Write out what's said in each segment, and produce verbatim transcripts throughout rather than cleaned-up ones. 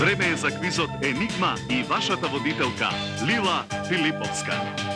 Време е за квизот Енигма и вашата водителка Лила Филиповска.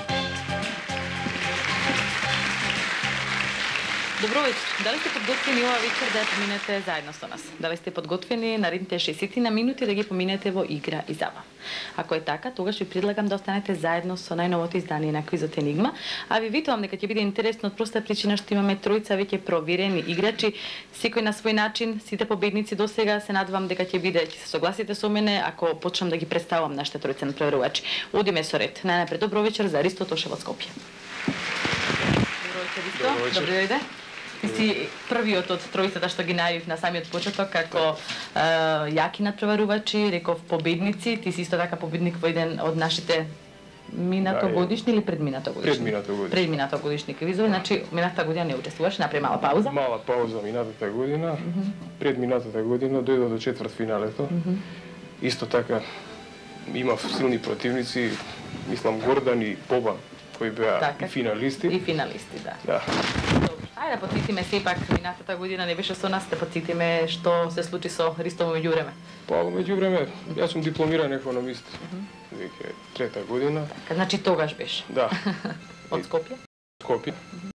Добро вечер. Дали сте подготвени ова вечер да ја поминете заедно со нас? Дали сте подготвени наредните шестдесет на минути да ги поминете во игра и забава? Ако е така, тогаш ви предлагам да останете заедно со најновото издание на квизот Енигма, а ви витувам дека ќе биде интересно од проста причина што имаме тројца веќе проверени играчи, секој на свој начин, сите победници досега. Се надевам дека ќе биде, ќе се согласите со мене ако почнам да ги представам нашите тројца надпреварувачи. Одиме со ред. Најнапред добро вечер за Ристо Тошев од Скопје. Добро вечер, Ристо. Добро дојде. Ти си првиот од тројцата што ги најавив на самиот почеток како е, јаки надпреварувачи, реков победници. Ти си исто така победник во еден од нашите минатогодишни или предминатогодишни? Предминатогодишни. Предминатогодишни квизови, значи минатата година не учествуваш, направи мала пауза. Мала пауза минатата година. Mm -hmm. Предминатата година дојдов до четвртфиналето. Mm -hmm. Исто така имав силни противници, мислам Гордан и Побан, кои беа така, финалисти. И финалисти, да. Да. Ајде да подсетиме сепак, минатата година не беше со нас, да подсетиме што се случи со Ристо во меѓувреме. Па во меѓувреме, јас сум дипломиран економист, веќе трета година. Така, значи тогаш беше? Да. Од Скопје? Скопје.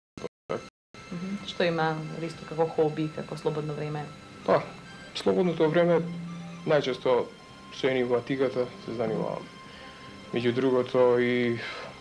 Што има Ристо како хоби, како слободно време? Па, слободното време најчесто со енигматиката се занимавам. Меѓу другото и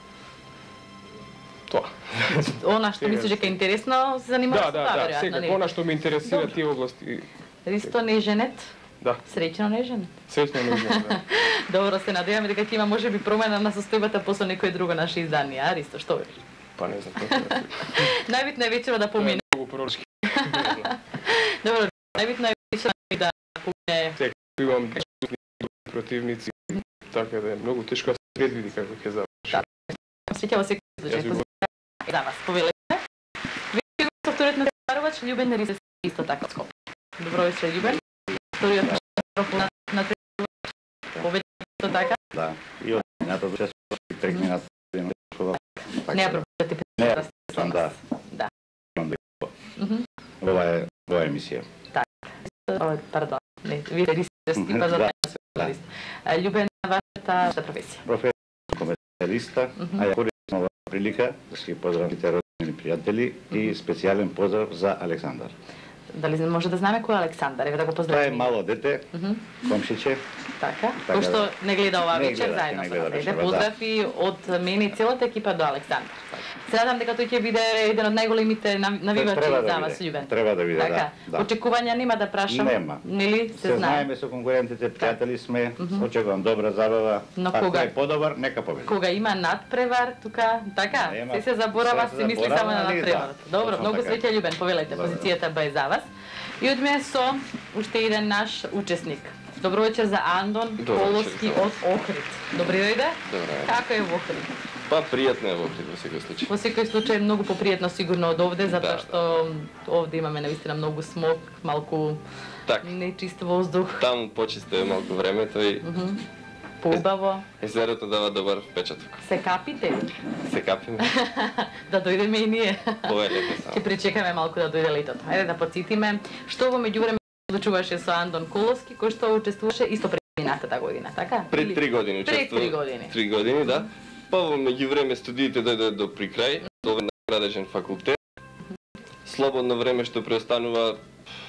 тоа. Она што мислиш дека е интересно, се занимаваш со тоа, веројатно. Да, да, секако, она што ме интересира тие области. Ристо не е женет? Да. Среќно не е женет? Среќно не е женет, да. Добро, се надеваме дека ќе има можеби промена на состојбата после некој друго наше издание, а Ристо, што вериш? Па не знам како. Најбитно е вечерва да помине. Многу пророчки. Добро, најбитно е вечерва да помине. Секако имам противници, така да е многу тешко да се предвиди како ќе заврши. Среќава се случај. За вас, повелете. Веќе го вториот надпреварувач Љубен Ристо исто така од Скопје. Добро вечер, Љубен. Вториот надпреварач победник исто така. Да, и од минатото учествував и пред минатото учествував. Не ја пробувате Не, да сам да. Да. Ова е ова емисија. Така. Пардон. Не, вие Ристо сте па за тоа. Љубен, вашата професија? Професија комерцијалиста, а ја користам оваа прилика да ги поздравам сите роднини пријатели и специјален поздрав за Александар. Дали може да знаме кој е Александар? Еве да го поздравиме. Тоа е мало дете, комшиче. Така, кој што не гледа оваа вечер заедно со нас. Еде поздрав и од мене и целата екипа до Александар. Се надам дека тој ќе биде еден од најголемите навивачи за вас, Љубен. Треба да биде, така, да. Очекувања нема да прашам. Нема. Нели се, се знае. знаеме со конкурентите, пријатели сме, очекувам добра забава. Но па кога е подобар, нека победи. Кога има надпревар, тука, така, Нема, се се заборава, се, се мисли само на надпреварот. Добро, точно многу така. среќа, Љубен, повелете, позицијата бе за вас. И одме со уште еден наш учесник. Добро вечер за Андон Колоски од Охрид. Добри дојде? Добро. Како е во Охрид? Па пријатно е во Охрид во секој случај. Во секој случај многу попријатно сигурно од овде, затоа Да, што овде имаме навистина многу смог, малку Так. нечист воздух. Таму почисто е малку времето и Поубаво. езерото дава добар впечаток. Се капите ли? Се капиме. Да дојдеме и ние. Ова е лето Ќе само. причекаме малку да дојде летото. Ајде да подсетиме што во меѓувреме одлучуваше со Андон Колоски, кој што учествуваше исто пред минатата година, така? Пред три години Пред учествува. три години. Три години, да. Па во меѓувреме студиите дојде до прикрај, ова на градежен факултет. Слободно време што преостанува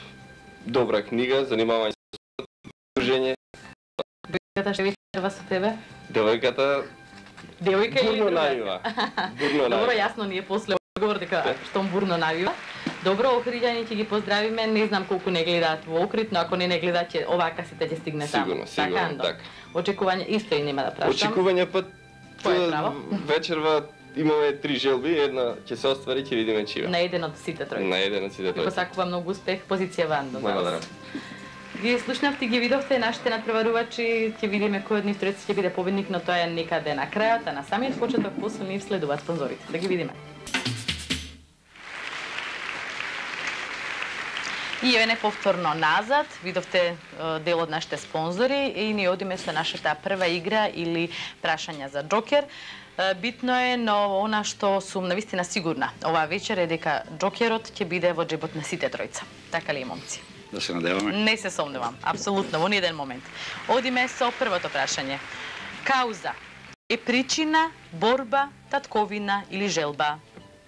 добра книга, занимавање со дружење. Девојката што вечерва со тебе? Девојката Девојка или бурно друга? навива. Бурно Добро, навива. јасно ни е после одговор дека штом бурно навива. Добро, охриѓани ќе ги поздравиме. Не знам колку не гледаат во Охрид, но ако не не гледаат, ќе оваа касета ќе стигне таму. Сигурно, сигурно, Андон? така. Очекување исто и нема да прашам. Очекување па Твое право. вечерва имаме три желби, една ќе се оствари, ќе видиме чија. На еден од сите тројца. На еден од сите Ви тројца. посакувам многу успех, позиција во Андон. Благодарам. Ги слушнавте, ги видовте нашите надпреварувачи, ќе видиме кој од нив тројца ќе биде победник, но тоа е некаде на крајот, а на самиот почеток после нив следуваат спонзорите. Да ги видиме. И еве повторно назад, видовте е, дел од нашите спонзори и ние одиме со нашата прва игра или прашања за Джокер. Е, Битно е, но она што сум навистина сигурна оваа вечер е дека Джокерот ќе биде во џебот на сите тројца. Така ли е, момци? Да се надеваме. Не се сомневам, апсолутно, во ниеден момент. Одиме со првото прашање. Кауза е причина, борба, татковина или желба?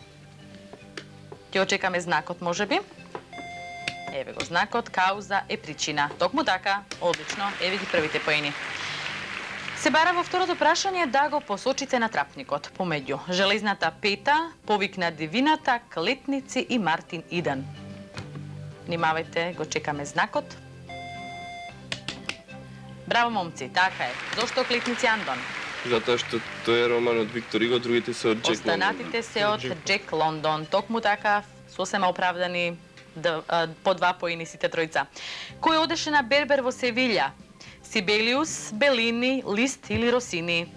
Ќе очекаме знакот, можеби? Еве го знакот, кауза е причина. Токму така, одлично, еве ги првите поени. Се бара во второто прашање да го посочите на трапникот, помеѓу Железната пета, Повик на дивината, Клетници и Мартин Идан. Внимавајте, го чекаме знакот. Браво, момци, така е. Зошто Клетници, Андон? Затоа што тој е роман од Виктор Иго, другите се од Джек Лондон. Останатите се од Джек Лондон. Токму така, сосема оправдани по два поени сите тројца. Кој одеше на Бербер во Севилја? Сибелиус, Белини, Лист или Росини?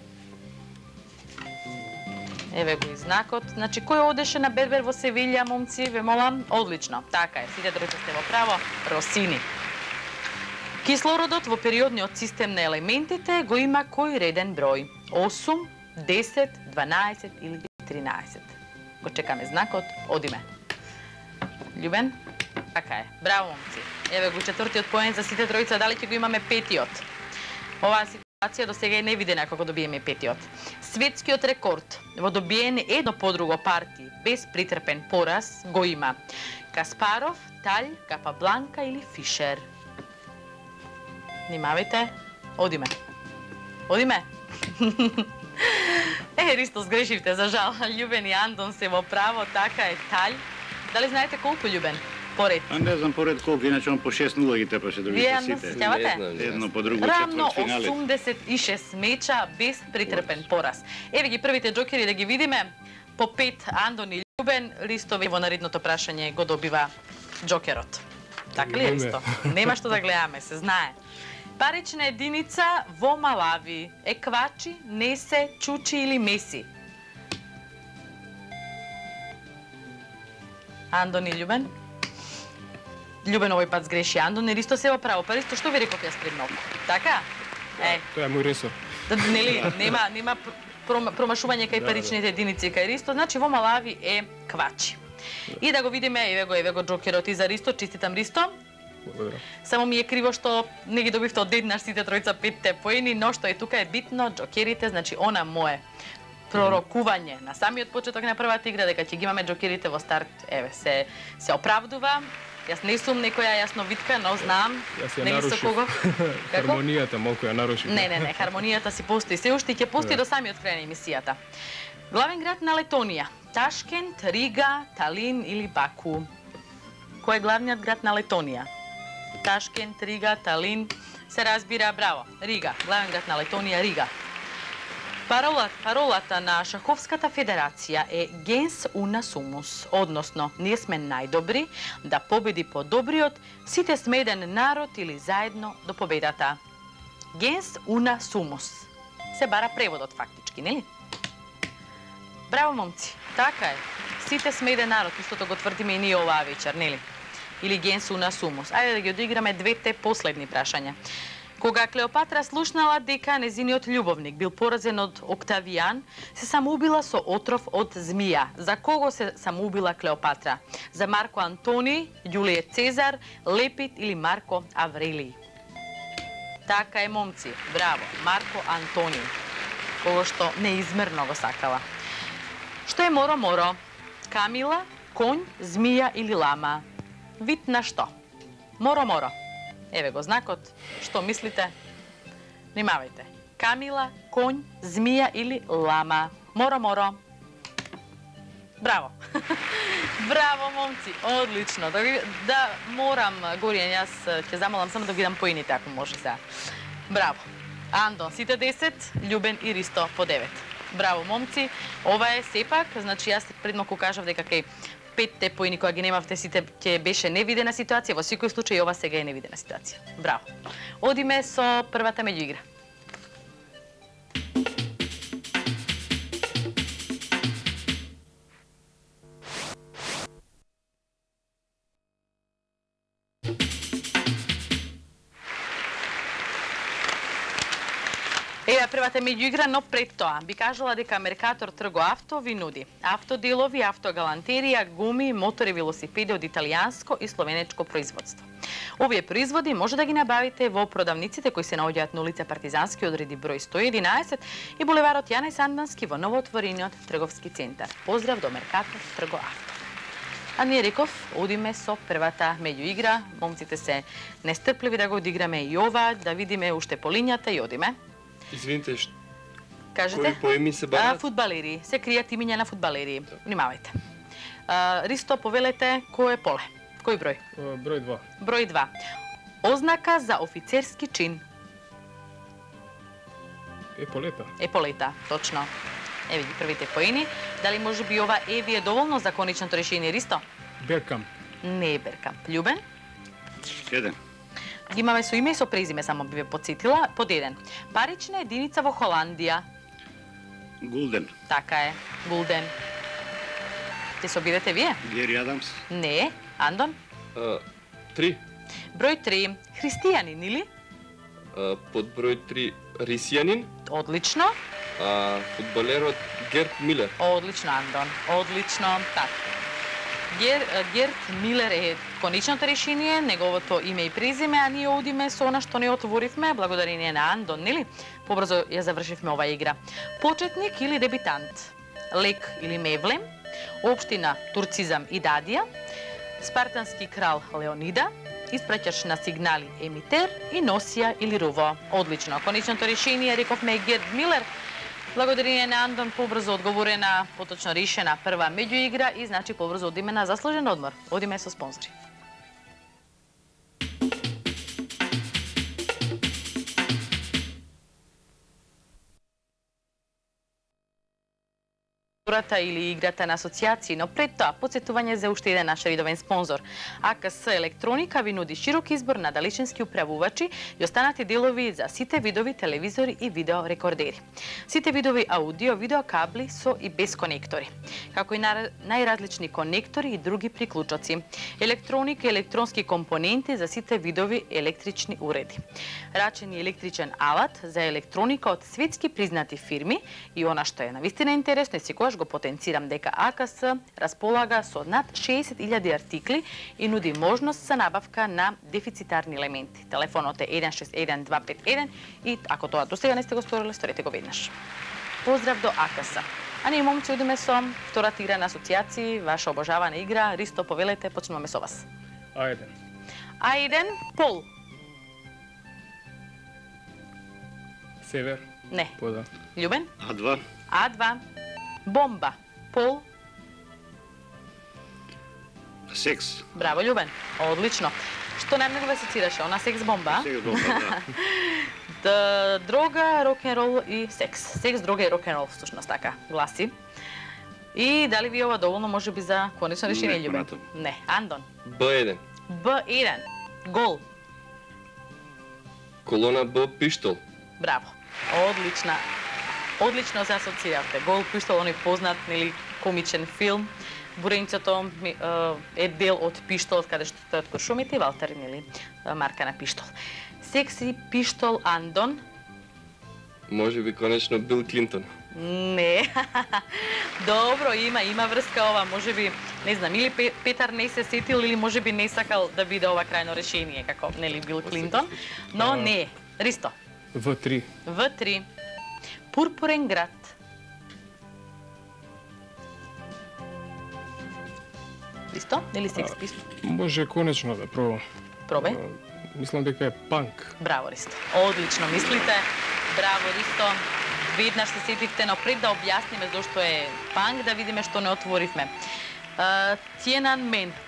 Еве го и знакот. Значи, кој одеше на Бербер во Севилја, момци? Ве молам, одлично. Така е, сите тројца сте во право. Росини. Кислородот во периодниот систем на елементите го има кој реден број? осум, десет, дванаесет или тринаесет? Го чекаме знакот, одиме. Љубен? Така е. Браво, момци. Еве го четвртиот поен за сите тројца, дали ќе го имаме петиот? Оваа ситуација до сега е невидена како добиеме петиот. Светскиот рекорд во добиене едно по друго партии без притрпен пораз го има Каспаров, Талј, Капабланка или Фишер? Внимавајте. Одиме. Одиме. Е, Ристо, сгрешивте, за жал. Љубен и Андон се во право, така е, Талј. Дали знаете колку, Љубен? Поред. А не знам поред колку, иначе он по шест нула ги тепаше другите Вие сите. сеќавате? Едно по друго Рамно четвртфинале. осумдесет и шест меча без притрпен пораз. Еве ги првите џокери да ги видиме. По пет Андон и Љубен, Ристо во наредното прашање го добива џокерот. Така ли е, Ристо? Нема што да гледаме, се знае. Парична единица во Малави е квачи, несе, чучи или меси? Андон и Љубен? Љубен овој пат сгреши Андон, и Ристо се во право. Па Ристо, што ви реков јас пред малку? Така? Е. Тоа е мој ресор. Да, нели, нема, нема промашување кај паричните единици кај Ристо, значи во Малави е квачи. И да го видиме, еве го, еве го џокерот и за Ристо, честитам Ристо. Благодарам. Само ми е криво што не ги добивте одеднаш сите тројца петте поени, но што е тука е битно, џокерите, значи она мое пророкување на самиот почеток на првата игра дека ќе ги имаме џокерите во старт, еве се се оправдува. Јас не сум некоја јасновидка, но знам нели со кого. Хармонијата малку ја нарушив. Не, не, не, хармонијата си постои се уште и ќе постои до самиот крај на емисијата. Главен град на Летонија: Ташкент, Рига, Талин или Баку? Кој е главниот град на Летонија? Ташкент, Рига, Талин, се разбира, браво. Рига, главен град на Летонија, Рига. Паролата, паролата на Шаховската федерација е Gens una sumus, односно ние сме најдобри, да победи подобриот, сите сме еден народ или заедно до победата. Gens una sumus. Се бара преводот фактички, нели? Браво, момци. Така е. Сите сме еден народ, истото го тврдиме и ние оваа вечер, нели? Или Gens una sumus. Ајде да ги одиграме двете последни прашања. Кога Клеопатра слушнала дека незиниот љубовник бил поразен од Октавијан, се самоубила со отров од змија. За кого се самоубила Клеопатра? За Марко Антони, Јулије Цезар, Лепит или Марко Аврелиј? Така е, момци. Браво. Марко Антони. Кого што неизмерно го сакала. Што е моро-моро? Камила, конј, змија или лама? Вид на што? Моро-моро. Еве го знакот. Што мислите? Внимавајте. Камила, конј, змија или лама? Моро-моро. Браво. Браво, момци. Одлично. Да, да морам, Горијан, јас ќе замолам само да ги дам поините, ако може сега. Браво. Андон, сите десет, Љубен и Ристо по девет. Браво, момци. Ова е сепак, значи јас предмалку кажав дека кај петте поини која ги немавте сите ќе беше невидена ситуација, во секој случај ова сега е невидена ситуација. Браво. Одиме со првата меѓуигра. Ева првата меѓуигра, но пред тоа би кажала дека Меркатор Трго Авто ви нуди автоделови, автогалантерија, гуми, мотори, велосипеди од италијанско и словенечко производство. Овие производи може да ги набавите во продавниците кои се наоѓаат на улица Партизански одреди број сто и единаесет и булеварот Јане Сандански во новоотворениот трговски центар. Поздрав до Меркатор Трго Авто. А ние реков, одиме со првата меѓуигра. Момците се нестрпливи да го одиграме и ова, да видиме уште по лињата и одиме. Извините, ш... Кажете? кои поеми се бават? Фудбалери. Се кријат имиња на фудбалери. Внимавајте. А, Ристо, повелете, кој е поле? Кој број? Број два. Број два. Ознака за офицерски чин. Еполета. Еполета, точно. Еве ги првите поени. Дали може би ова е ви е доволно за конечното решение, Ристо? Беркам. Не е Беркам. Љубен? Еден. Ги имаме со име и со презиме, само би ве подсетила. Под еден. Парична единица во Холандија. Гулден. Така е. Гулден. Те се обидете вие? Гери Адамс. Не. Андон? А, три. Број три. Христијанин, или? А, под број три Рисијанин. Одлично. А, фудбалерот Герт Милер. Одлично, Андон. Одлично. Така. Гер, Герт Милер е конечното решение, неговото име и презиме, а ние одиме со она што не отворивме, благодарение на Андон, нели? Побрзо ја завршивме оваа игра. Почетник или дебитант? Лек или Мевлем? Општина Турцизам и Дадија? Спартански крал Леонида? Испраќаш на сигнали Емитер и Носија или Руво? Одлично. Конечното решение, рековме Герт Милер. Благодарение на Андон побрзо одговорена, поточно решена прва меѓуигра и значи побрзо одиме на заслужен одмор. Одиме со спонзори. Или играта на асоцијации, но пред тоа подсетување за уште еден наш редовен спонзор. А К С Електроника ви нуди широк избор на далечински управувачи и останати делови за сите видови телевизори и видеорекордери. Сите видови аудио, видео кабли со и без конектори, како и најразлични конектори и други приклучоци. Електроника и електронски компоненти за сите видови електрични уреди. Рачен и електричен алат за електроника од светски признати фирми и она што е навистина интересно и секогаш го потенцирам дека А К С располага со над шеесет илјади артикли и нуди можност за набавка на дефицитарни елементи. Телефонот е еден шест еден два пет еден и ако тоа до сега не сте го сториле, сторете го веднаш. Поздрав до А К С. А ние момци одиме со втората игра на асоцијации, ваша обожавана игра. Ристо, повелете, почнуваме со вас. А еден. А еден, Пол. Север. Не. Пода. Љубен? А два. А два. Бомба. Пол. Секс. Браво, Љубен. Одлично. Што најмногу ве асоцираше? Она секс бомба? Секс бомба, да. Да, дрога, рок-н-рол и секс. Секс, дрога и рок-н-рол, всушност така гласи. И дали ви ова доволно може би за конечно решение, Не, Љубен? понатам. Не. Андон? Б еден. Б еден. Гол. Колона Б Пиштол. Браво. Одлична. Одлично се асоцијавте. Гол Пиштол, оној познат, нели, комичен филм. Буренцето е дел од Пиштол, каде што тој од куршумите и Валтер, нели, марка на Пиштол. Секси Пиштол Андон. Може би конечно Бил Клинтон. Не. Добро, има, има врска ова. Може би, не знам, или Петар не се сетил, или може би не сакал да биде ова крајно решение, како, нели, Бил Клинтон. Но не. Ристо. В три. В три. Пурпурен град. Ристо? Или секс пиштол? Може конечно да пробам. Пробај. Мислам дека е панк. Браво, Ристо. Одлично мислите. Браво, Ристо. Веднаш се сетивте, но пред да објасниме зошто е панк, да видиме што не отворивме. Тиенанмен.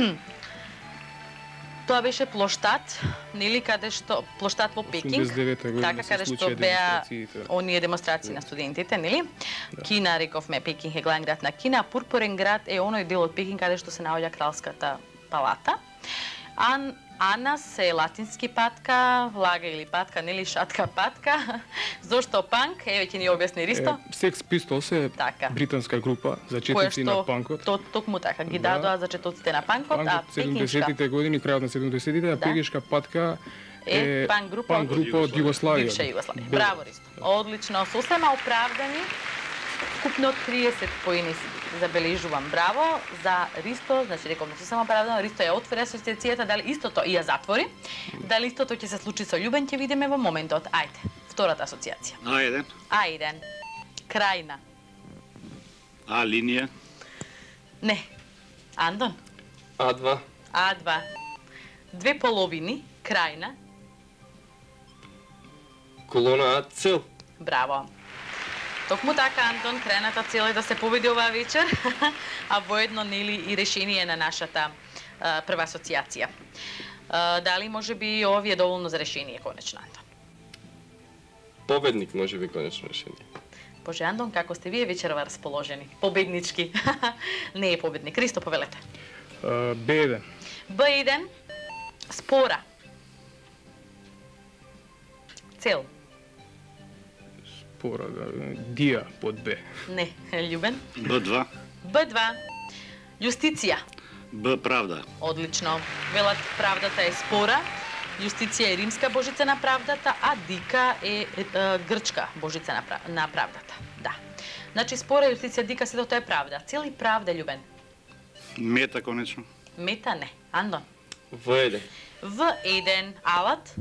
Тоа беше плоштад, нели, каде што плоштад во Пекинг. осумдесет и девета година така се каде што случија беа демонстрациите. оние демонстрации на студентите, нели? Кина, рековме, Пекинг е главен град на Кина, а Пурпурен град е оној дел од Пекинг каде што се наоѓа кралската палата. Ан Анас е латински патка, лага или патка, нели, шатка патка. Зошто панк? Еве ќе ни објасни Ристо. Секс Пистолс е Така. британска група за Која четици на панкот. што токму така ги Да. дадоа за четоците на панкот, а Панкот пекиншка седумдесетите години, крајот на седумдесетите, а Да. пекиншка патка Е, пан група, пан група од Југославија. Бивша Југославија. Браво, Ристо. Одлично. Сосема оправдани. Скупно триесет поени забележувам. Браво за Ристо. Значи, рековме сосема оправдано. Ристо ја отвори асоциацијата, дали истото и ја затвори. Дали истото ќе се случи со Љубен, ќе видиме во моментот. Ајде, втората асоциација. А еден. А еден. Крајна. А линија. Не. Андон. А два. А два. Две половини. Крајна. Колона А цел. Браво. Токму така, Антон, крајната цел е да се победи оваа вечер, а воедно нели и решение на нашата а, прва асоциација. А, дали може би ова ви е доволно за решение конечно, Антон? Победник може би конечно решение. Боже, Антон, како сте вие вечерова расположени? Победнички. Не е победник. Ристо, повелете. А, Б еден. Б еден. Спора. Цел. Спора, да, Дија под Б. Не. Љубен. Б два. Б два. Јустиција. Б правда. Одлично. Велат правдата е спора, јустиција е римска божица на правдата, а дика е, е, е грчка божица на, прав... на правдата. Да. Значи спора, јустиција, дика, сето тоа е правда. Цели правда, Љубен. Мета конечно. Мета не. Андон. В еден. В еден. Алат.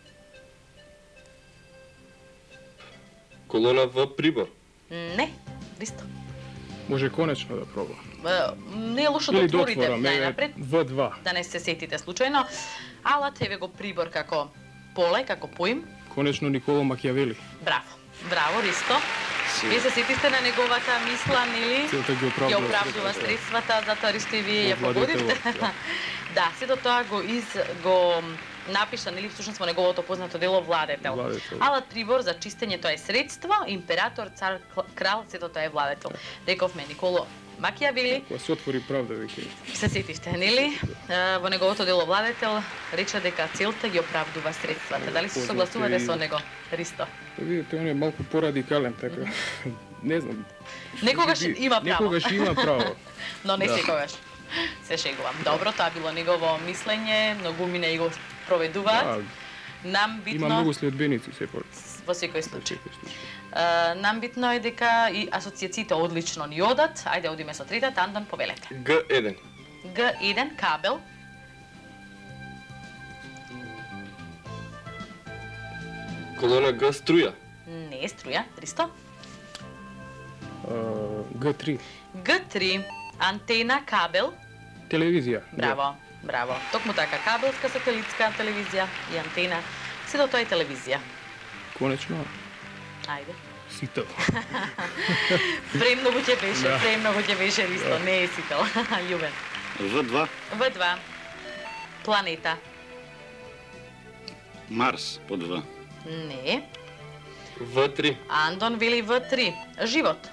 Колона В прибор. Не. Ристо. Може конечно да пробам. Е, Не е лошо да Или да отворите отворам, е, најнапред, В два. да не се сетите случајно. Алат еве го прибор како поле, како поим. Конечно Николо Макијавели. Браво. Браво, Ристо. Вие се сетите на неговата мисла, нели? Целта ги Ја оправдува. оправдува средствата, затоа Ристо и вие ја Владетел, погодивте. да. Да, сето тоа го из го напиша, нели, всушност во неговото познато дело Владетел. Владетел. Алат прибор за чистење тоа е средство, император, цар, кл- крал, сето тоа е Владетел. Рековме Николо Макијавели, Кога се отвори правда, веќе. се сетивте, нели? Е, Во неговото дело Владетел рече дека целта ги оправдува средствата. Дали се Познато согласувате и- со него, Ристо? Видите, он е малку порадикален, така. Не знам. Некогаш Може би- има право. Некогаш има право. Но не Да. секогаш. Се шегувам. Добро, тоа било негово мислење, многумина и го проведуваат. Да, Нам битно има многу следбеници сепак. во секој случај. Uh, нам битно е дека и асоциациите одлично ни одат. Ајде одиме со третата, Андон, повелете. Г еден. Г еден кабел. Колона Г струја. Не е струја, Ристо. Г три. Г три антена кабел. Телевизија. Браво, браво. Токму така, кабелска сателитска телевизија и антена. Сето тоа е телевизија. Да. Конечно, Ајде. сител. Премногу ќе беше, Да. премногу ќе беше, Ристо. Да. Не е сител. Љубен. В два. В два. Планета. Марс под В. Не. В три. Андон вели В три. Живот.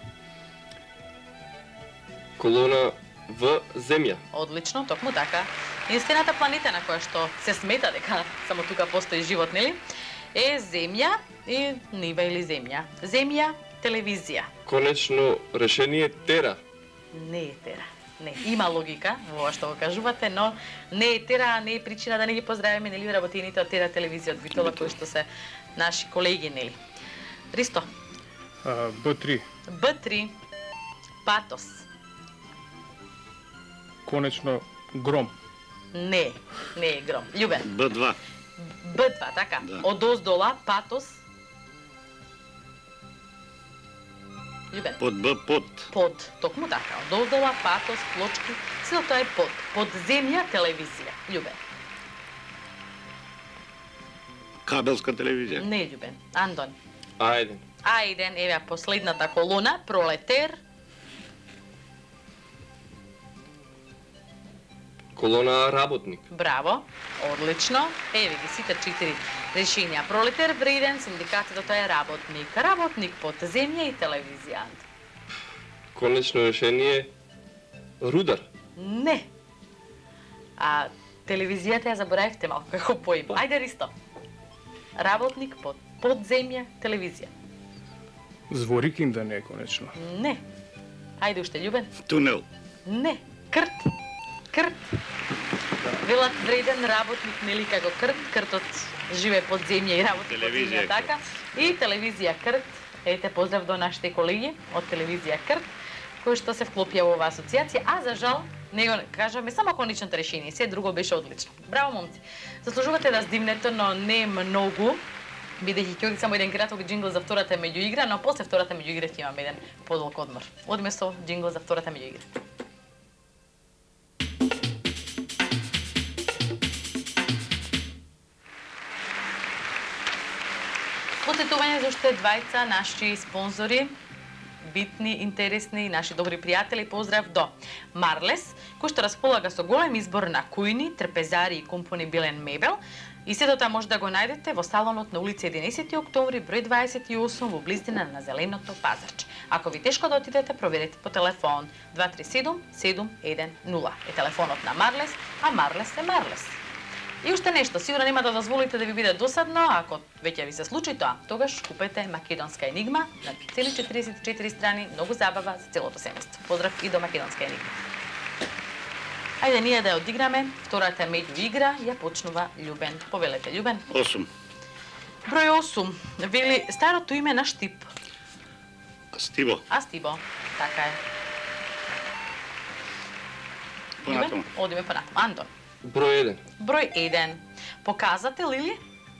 Колона В земја. Одлично, токму така. Единствената планета на која што се смета дека само тука постои живот, нели? Е Земја и нива или Земја. Земја, телевизија. Конечно решение Тера. Не е Тера. Не, има логика во ова што го кажувате, но не е Тера, не е причина да не ги поздравиме, нели, работените од Тера телевизија од Битола, кои што се наши колеги, нели? Ристо. А, Б три. Б три. Патос. Конечно гром. Не, не е гром. Љубен. Б два. Б два, така. Да. Од оздола, патос. Љубен. Под Б под. Под. Токму така. Од оздола, патос, плочки. Сето тоа е под. Под земја, телевизија. Љубен. Кабелска телевизија. Не, Љубен. Андон. А еден. А еден, еве последната колона, пролетер. Колона работник. Браво, одлично. Еве ги сите четири решенија. Пролетер, вреден, синдикатот тоа е работник. Работник под земја и телевизија. Конечно решение рудар. Не. А телевизијата ја заборавивте малку како поим. Ајде, Ристо. Работник под под земја, телевизија. Зворикин да не е конечно. Не. Ајде уште, Љубен. Тунел. Не. Крт. Крт. Велат вреден работник, нели како Крт, Кртот живе под земја и работи под земја, така? И телевизија Крт, ете поздрав до нашите колеги од телевизија Крт, кои што се вклопија во оваа асоциација, а за жал не го кажаме само конечното решение, се друго беше одлично. Браво, момци. Заслужувате да здимнете, но не многу, бидејќи ќе оди само еден краток џингл за втората меѓуигра, но после втората меѓуигра ќе имаме еден подолг одмор. Одиме со џингл за втората меѓуигра. Посетување за уште двајца наши спонзори, битни, интересни, наши добри пријатели. Поздрав до Марлес, кој што располага со голем избор на кујни, трпезари и компонибилен мебел. И сето тоа може да го најдете во салонот на улица единесети октомври, број дваесет и осум, во близина на Зеленото пазарче. Ако ви тешко да отидете, проверете по телефон два три седум седум еден нула. Е телефонот на Марлес, а Марлес е Марлес. И уште нешто, сигурно нема да дозволите да ви биде досадно, ако веќе ви се случи тоа, тогаш купете Македонска енигма на цели четириесет и четири страни, многу забава за целото семејство. Поздрав и до Македонска енигма. Ајде ние да ја одиграме, втората меѓуигра ја почнува Љубен. Повелете, Љубен. осум. Број осум, вели старото име на Штип. Стиво. А Стибо, така е. Понатаму. Љубен, одиме понатаму. Антон. Број еден. Број еден. Показател или?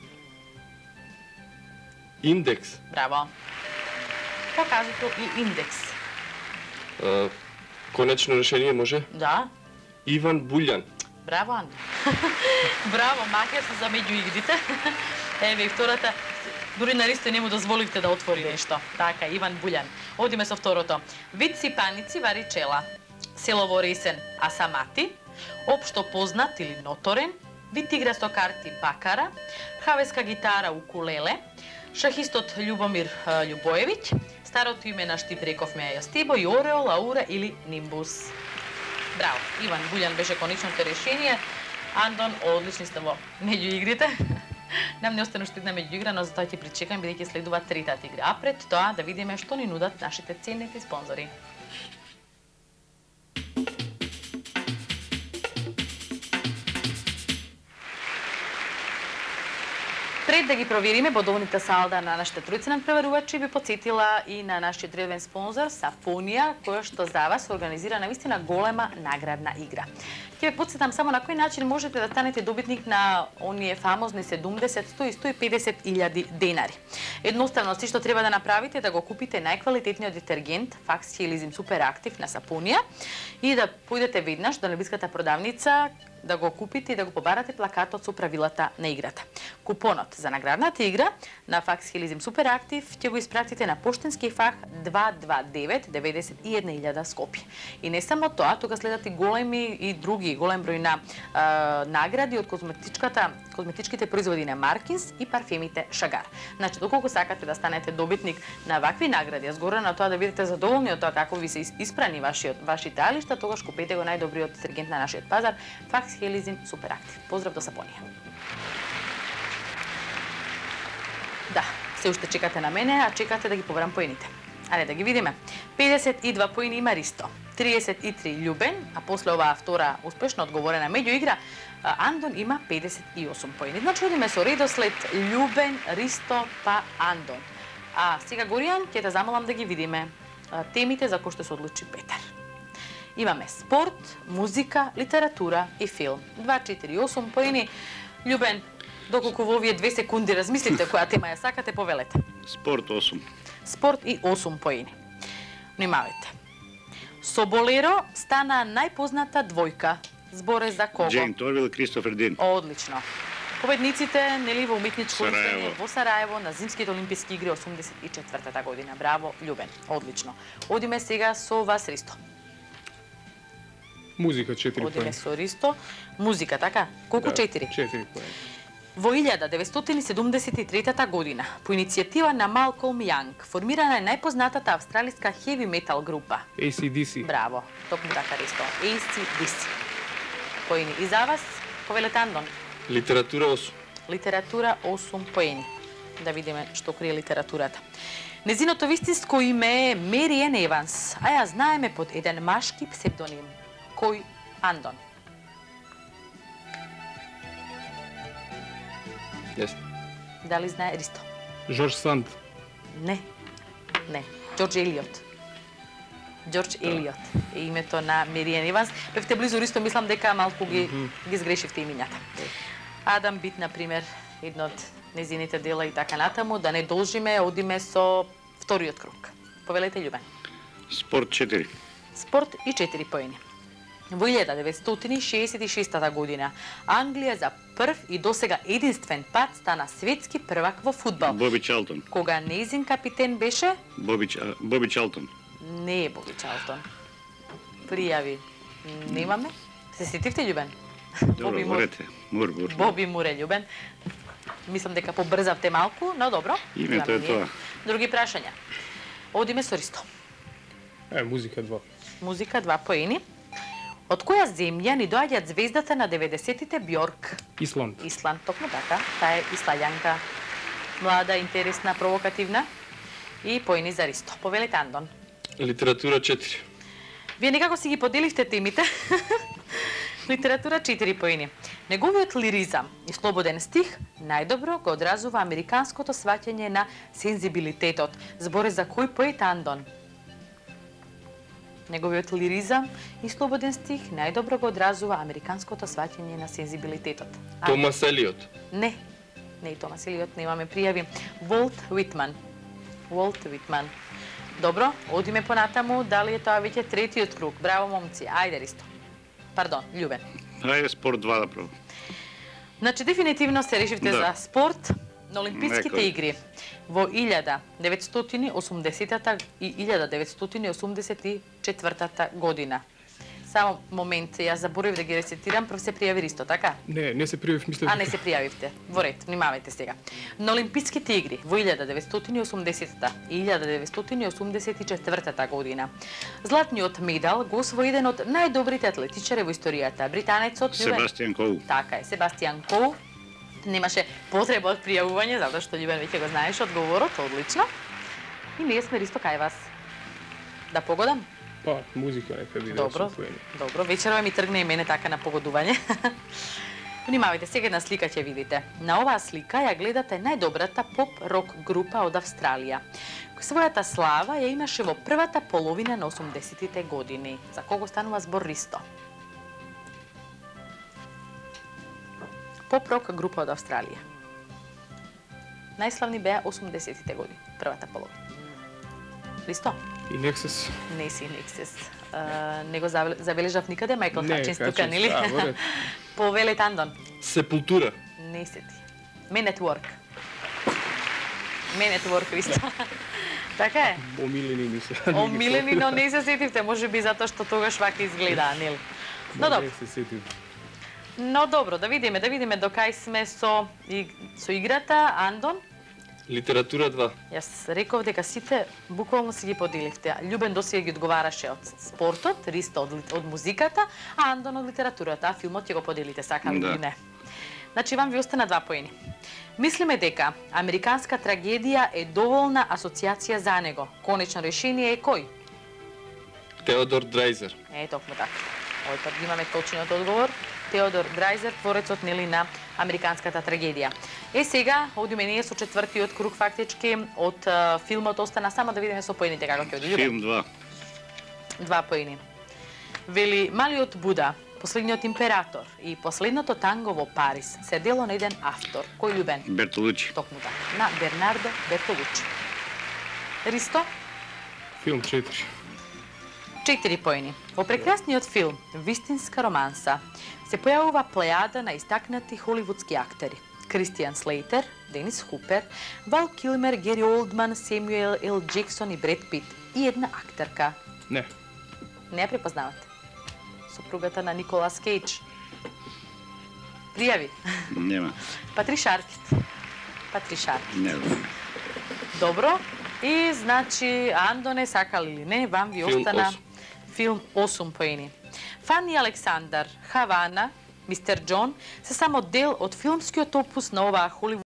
Индекс. Браво. Показател и индекс. А, Конечно решение може? Да. Иван Булјан. Браво, Антон. Браво, макар се за меѓуигрите. Еве и втората. Дури на Ристо не му дозволивте да отвори нешто. Така, Иван Булјан. Одиме со второто. Вид сипаници варичела. Селово Ресен Асамати. Општо познат или ноторен. Вид игра со карти Бакара. Хавеска гитара укулеле. Шахистот Љубомир Љубоевиќ. Старото име на Штип рековме ја Стибо и Ореол, Аура или Нимбус. Браво, Иван Булјан беше конечното решение. Андон, одлични сте во меѓуигрите. Нам не остана уште една меѓуигра, но за тоа ќе причекам, бидејќи следува третата игра. А пред тоа да видиме што ни нудат нашите ценните спонзори. Пред да ги провериме бодовните салда на нашите тројца надпреварувачи, би потсетила и на нашиот редовен спонзор Сафонија, која што за вас организира навистина голема наградна игра. Ќе ве потсетам само на кој начин можете да станете добитник на оние фамозни седумдесет, сто и сто и педесет илјади денари. Едноставно, се што треба да направите е да го купите најквалитетниот детергент Fax Helizim Super Active на Сапонија и да појдете веднаш до најблиската продавница, да го купите и да го побарате плакатот со правилата на играта. Купонот за наградната игра на Fax Helizim Super Active ќе го испратите на поштенски фах два два девет деветдесет и една илјада Скопје. И не само тоа, тука следат и големи и други голем број на а, награди од козметичката козметичките производи на Маркинс и парфемите Шагар. Значи, доколку сакате да станете добитник на вакви награди, а згоре на тоа да бидете задоволни од тоа како ви се испрани вашиот вашите алишта, тогаш купете го најдобриот детергент на нашиот пазар, Fax Helizim Super Active. Поздрав до Сапонија. Да, се уште чекате на мене, а чекате да ги побарам поените. Ајде да ги видиме. педесет и два поени има Ристо, триесет и три Љубен, а после оваа втора успешно одговорена меѓуигра, Андон има педесет и осум поени. Значи, одиме со редослед Љубен, Ристо, па Андон. А сега, Горијан, ќе те замолам да ги видиме темите за кои што се одлучи Петар. Имаме спорт, музика, литература и филм. два, четири, осум поени. Љубен, доколку во овие две секунди размислите која тема ја сакате, повелете. Спорт осум. Спорт и осум поени. Внимавајте. Со Болеро стана најпозната двојка. Збор е за кого? Джейн Торвил, Кристофер Дин. Одлично. Победниците, нели, во уметничко Сараево. учење во Сараево на Зимските олимписки игри осумдесет и четвртата година. Браво, Љубен. Одлично. Одиме сега со вас, Ристо. Музика четири Одиме поени. со Ристо. Музика, така? Колку? четири? четири поени. Во илјада деветстотини седумдесет и трета година, по иницијатива на Малколм Јанг, формирана е најпознатата австралиска хеви метал група. Ей Си Ди Си. Браво, токму така Ристо. Ей Си Ди Си. Поени. И за вас, повелете Андон. Литература осум. Литература осум поени. Да видиме што крие литературата. Незиното вистинско име е Мериен Еванс, а ја знаеме под еден машки псевдоним. Кој? Андон. Јесте. Дали знае Ристо? Жорж Санд. Не. Не. Джордж Елиот. Джордж Елиот е името на Меријан Иванс. Бевте близу Ристо, мислам дека малку ги, ги сгрешивте имињата. Адам Бит, например, едно од незините дела и така натаму, да не должиме, одиме со вториот круг. Повелете, Љубен. Спорт четири. Спорт и четири поени. Во илјада деветстотини шеесет и шеста година Англија за прв и досега единствен пат стана светски првак во фудбал. Боби Чалтон. Кога нејзин капитен беше? Боби, Ч- Боби Чалтон. Не е Боби Чалтон. Пријави. Немаме? Се сетивте, Љубен? Добро, говорете. Мур, мур. Боби Муре, Љубен. Мислам дека побрзавте малку, но добро. Името е тоа. Други прашања. Одиме со Ристо. Е, музика два. Музика два поени. Од која земја ни доаѓаат звездата на деветдесетите Бјорк? Исланд. Исланд, токму така. Таа е исландјанка. Млада, интересна, провокативна. И поени за Ристо. Повелете, Андон. Литература четири. Вие некако си ги поделивте темите. Литература четири поени. Неговиот лиризам и слободен стих најдобро го одразува американското сваќање на сензибилитетот. Зборе за кој поет, Андон? Неговиот лиризам и слободен стих најдобро го одразува американското сваќање на сензибилитетот. А, Томас Елиот. Не, не и Томас Елиот, немаме пријави. Волт Витман. Волт Витман. Добро, одиме понатаму, дали е тоа веќе третиот круг? Браво, момци. Ајде, Ристо. Пардон, Љубен. Ајде спорт два да пробам. Значи, дефинитивно се решивте Да. за спорт на Олимписките Некој. игри во илјада деветстотини и осумдесетата и илјада деветстотини и осумдесет и четвртата година. Само момент, јас заборавив да ги рецитирам, прв се пријави Ристо, така? Не, не се пријавив, мислев. А не се пријавивте. Во ред, внимавајте сега. На Олимписките игри во илјада деветстотини и осумдесетата и илјада деветстотини и осумдесет и четвртата година златниот медал го освои еден од најдобрите атлетичари во историјата, британецот Љубен. Себастијан Коу. Така е, Себастијан Коу. Немаше потреба од пријавување, затоа што Љубен веќе го знаеше одговорот, одлично. И ние сме Ристо кај вас. Да погодам? Па, музика нека биде. Добро, освоени. добро. Вечерва ми тргне и мене така на погодување. Внимавајте, сега една слика ќе видите. На оваа слика ја гледате најдобрата поп-рок група од Австралија. Својата слава ја имаше во првата половина на осумдесетите години. За кого станува збор, Ристо? Поп-рок група од Австралија. Најславни беа осумдесетите години, првата половина. Ристо? И Nexus. Не си Nexus. Uh, не го забел- забележав никаде Майкл Не, Хачинс тука, Хачинс, нели? да, во ред. Повелет, Андон. Сепултура. Не се ти. Men at Work. Men at Work, Ристо. Така е. Омилени ми се. Омилени, но не се сетивте, може би затоа што тогаш вака изгледаа, нели? Но добро. Не се сетив. Но добро, да видиме, да видиме до кај сме со, и, со играта. Андон, Литература два. јас реков дека сите буквално си ги поделивте. Љубен досега ги одговараше од спортот, Ристо од, од музиката, а Андон од литературата, а филмот ќе го поделите, сакали Да. или не. Значи, вам ви остана два поени. Мислиме дека американска трагедија е доволна асоциација за него. Конечно решение е кој? Теодор Драйзер. Е, токму така. Овој пат имаме точниот одговор. Теодор Драйзер, творецот нели на американската трагедија. Е, сега одиме ние со четвртиот круг фактички од а, филмот остана само да видиме со поените како ќе оди. Љубен? Филм два. Два поени. Вели, Малиот Буда, Последниот император и Последното танго во Париз се дело на еден автор. Кој, Љубен? Бертолучи. Токму така. На Бернардо Бертолучи. Ристо? Филм четири. Четири поени. Во прекрасниот филм Вистинска романса се појавува плејада на истакнати холивудски актери. Кристијан Слейтер, Денис Хупер, Вал Килмер, Гери Олдман, Семюел Ел Джексон и Бред Пит. И една актерка. Не. Не ја препознавате. Сопругата на Николас Кейдж. Пријави. Нема. Патриша Аркет. Патриша Аркет. Не знам. Добро. И значи, Андоне, сакали или не, вам ви Филм остана осум. филм осум поени. Фани Александар, Хавана, Мистер Џон се само дел од филмскиот опус на оваа холивудска